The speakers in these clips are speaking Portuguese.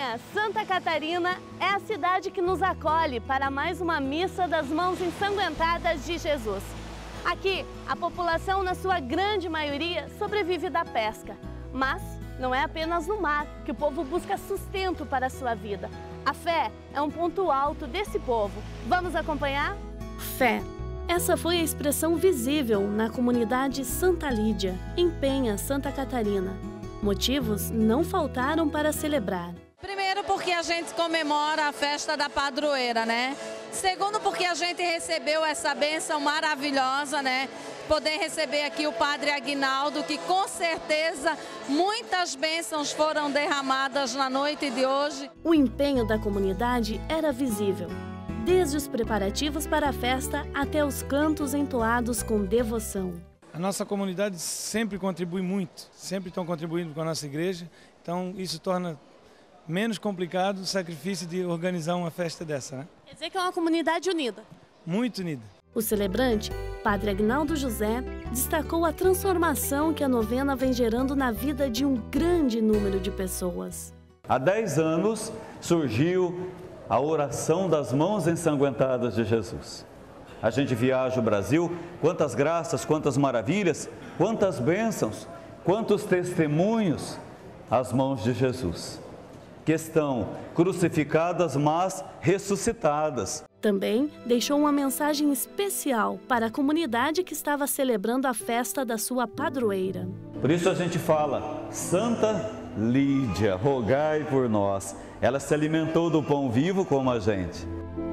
Penha, Santa Catarina, é a cidade que nos acolhe para mais uma missa das mãos ensanguentadas de Jesus. Aqui, a população, na sua grande maioria, sobrevive da pesca. Mas não é apenas no mar que o povo busca sustento para a sua vida. A fé é um ponto alto desse povo. Vamos acompanhar? Fé. Essa foi a expressão visível na comunidade Santa Lídia, em Penha, Santa Catarina. Motivos não faltaram para celebrar. Primeiro, porque a gente comemora a festa da padroeira, né? Segundo, porque a gente recebeu essa bênção maravilhosa, né? Poder receber aqui o Padre Aguinaldo, que com certeza muitas bênçãos foram derramadas na noite de hoje. O empenho da comunidade era visível, desde os preparativos para a festa até os cantos entoados com devoção. A nossa comunidade sempre contribui muito, sempre estão contribuindo com a nossa igreja, então isso torna menos complicado o sacrifício de organizar uma festa dessa, né? Quer dizer que é uma comunidade unida. Muito unida. O celebrante, Padre Aguinaldo José, destacou a transformação que a novena vem gerando na vida de um grande número de pessoas. Há 10 anos surgiu a oração das mãos ensanguentadas de Jesus. A gente viaja o Brasil, quantas graças, quantas maravilhas, quantas bênçãos, quantos testemunhos às mãos de Jesus, que estão crucificadas, mas ressuscitadas. Também deixou uma mensagem especial para a comunidade que estava celebrando a festa da sua padroeira. Por isso a gente fala, Santa Lídia, rogai por nós. Ela se alimentou do pão vivo como a gente.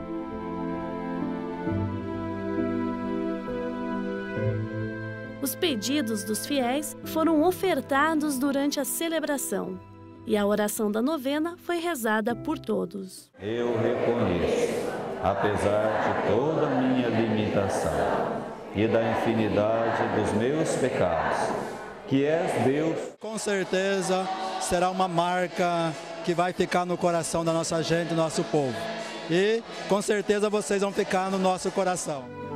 Os pedidos dos fiéis foram ofertados durante a celebração e a oração da novena foi rezada por todos. Eu reconheço, apesar de toda a minha limitação e da infinidade dos meus pecados, que és Deus. Com certeza será uma marca que vai ficar no coração da nossa gente, do nosso povo. E com certeza vocês vão ficar no nosso coração.